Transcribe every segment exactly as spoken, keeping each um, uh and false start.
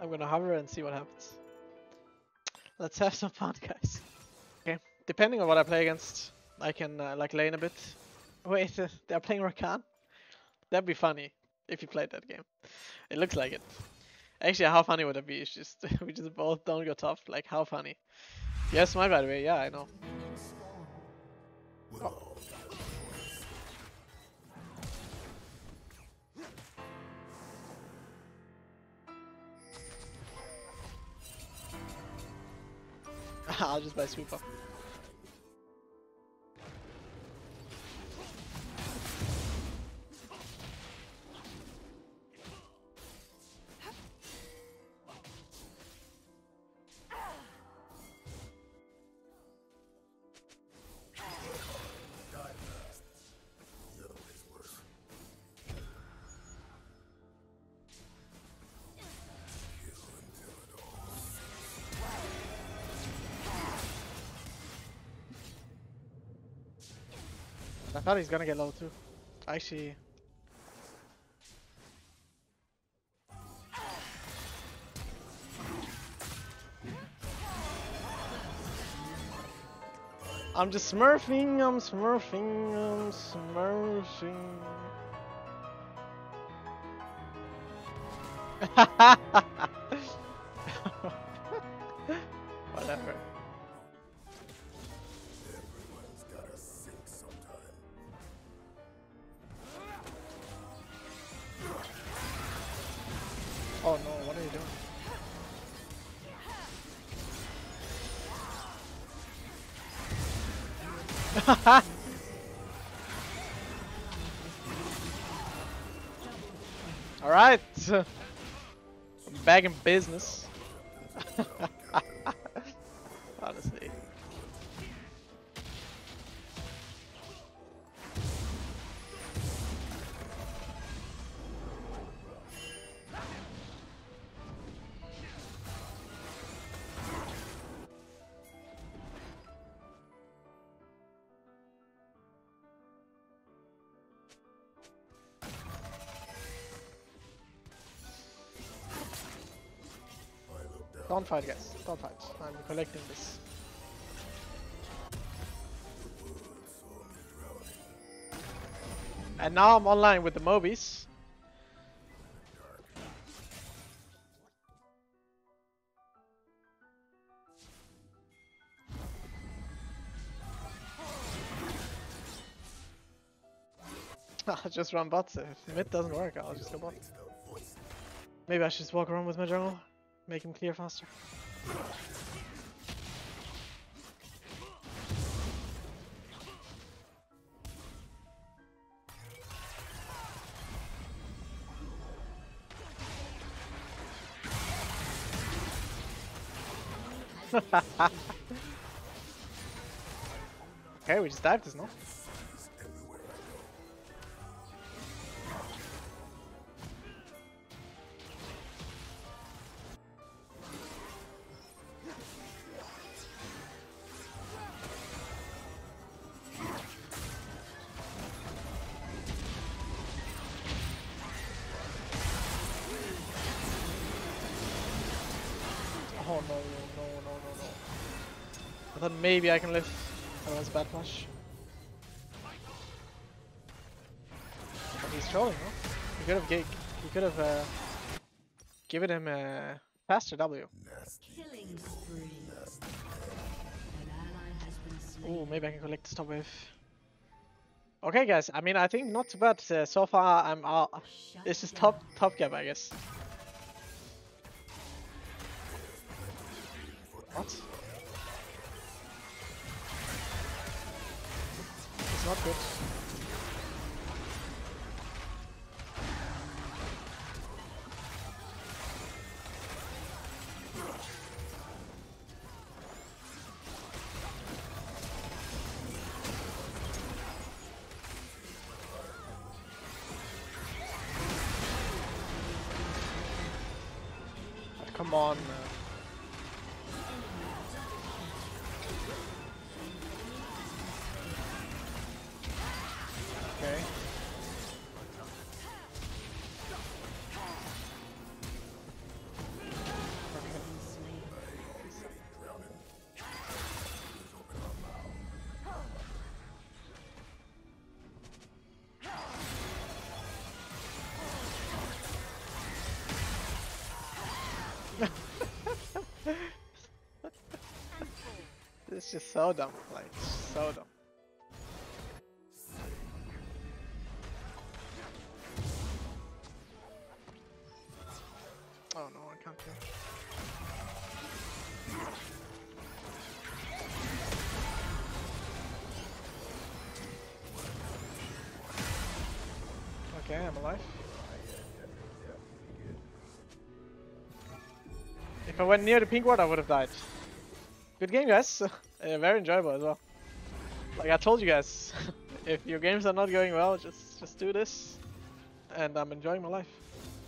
I'm gonna hover and see what happens. Let's have some fun, guys. Okay, depending on what I play against, I can uh, like lane a bit. Wait, uh, they're playing Rakan? That'd be funny if you played that game. It looks like it. Actually, how funny would that be? It's just we just both don't go top. Like, how funny? Yes, my by the way. Yeah, I know. Oh. I'll just buy sweeper. I thought he's gonna get low too. Actually. I'm just smurfing, I'm smurfing, I'm smurfing. Whatever. Oh no, what are you doing? Alright, I'm back in business. Honestly. Don't fight, guys. Don't fight. I'm collecting this. And now I'm online with the Mobies. I'll just run bots. If mid doesn't work, I'll just go bot. Maybe I should just walk around with my jungle. Make him clear faster. Okay, we just dived this, no? Oh no, no, no, no, no. I thought maybe I can live. That was bad flash. But he's trolling, no? You could have gig. You could have uh, given him a faster W. Oh, maybe I can collect the top wave. Okay, guys. I mean, I think not too bad. Uh, so far, I'm out. Uh, this is top top gap, I guess. What? It's not good. But come on. Uh, Okay. This is just so dumb, like so dumb. Oh no, I can't kill. Okay, I'm alive. If I went near the pink ward, I would have died. Good game, guys. uh, very enjoyable as well. Like I told you guys, if your games are not going well, just just do this, and I'm enjoying my life.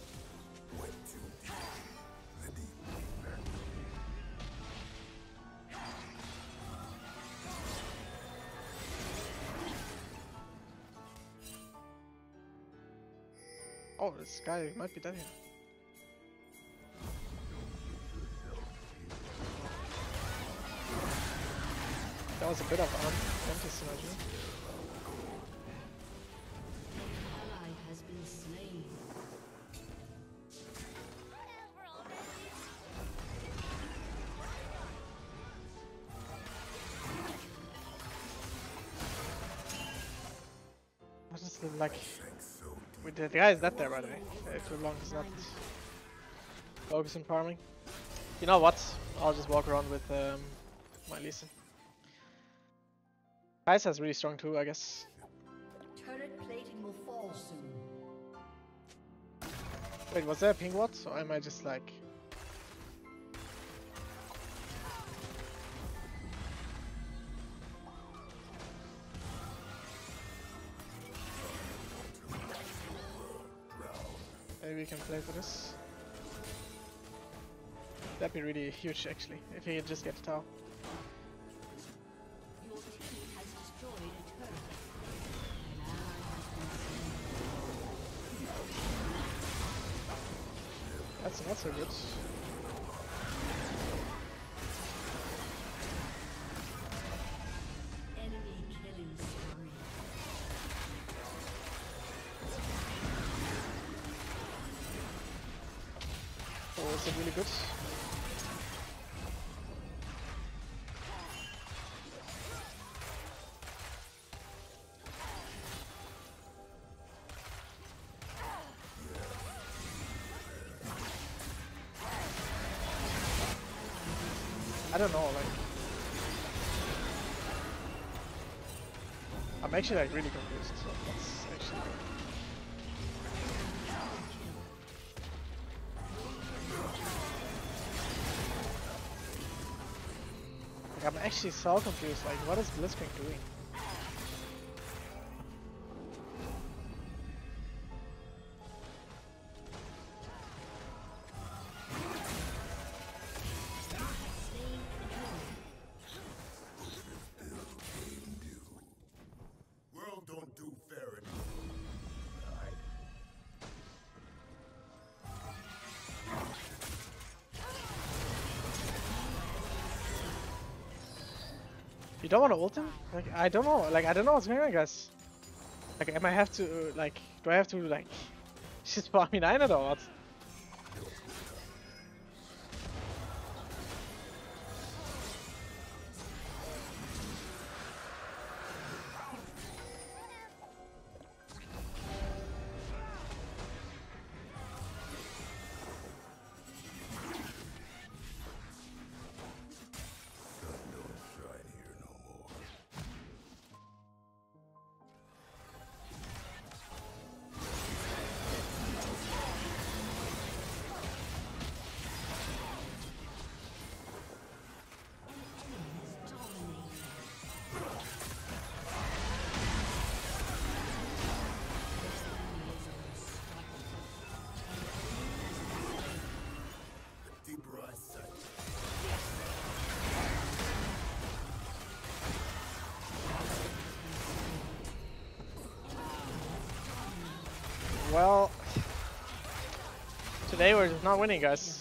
Oh, this guy might be dead here. That was a bit of an anti-synergy. Ally has been slain. I just like with the, the guy is not there by the way. If too long is not focus on farming. You know what? I'll just walk around with um, my Lee Sin. Kai'Sa's really strong too, I guess. Turret plating will fall soon. Wait, was there a ping ward? Or am I just like... Maybe we can play for this. That'd be really huge actually, if he could just get the tower. Your team has destroyed a turret. An ally has been slain. That's not so good. Enemy killing spree. Oh, is it really good? I don't know, like... I'm actually like really confused, so that's actually good. Like, I'm actually so confused, like what is Blitzcrank doing? World don't do fair enough. You don't want to ult him? Like, I don't know, like I don't know what's going on, guys. Like, am I have to, uh, like, do I have to, like, just farm me nine or what? Deeper I sight. Well, today we're just not winning, guys.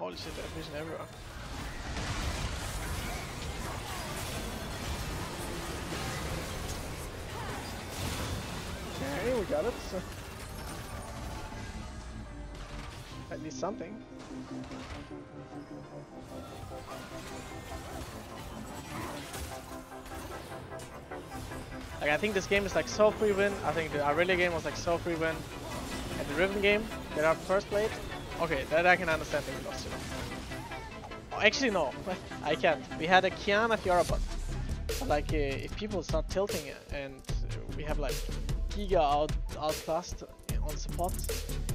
Holy shit, there's vision everywhere. Okay, we got it. So at least something. Like I think this game is like so free win. I think the Aurelia game was like so free win. And the Riven game that I first played, okay, that I can understand that we lost, you know. Oh, actually no, I can't. We had a Kiana Fiora bot. But like uh, if people start tilting it and we have like Giga out outclassed on support,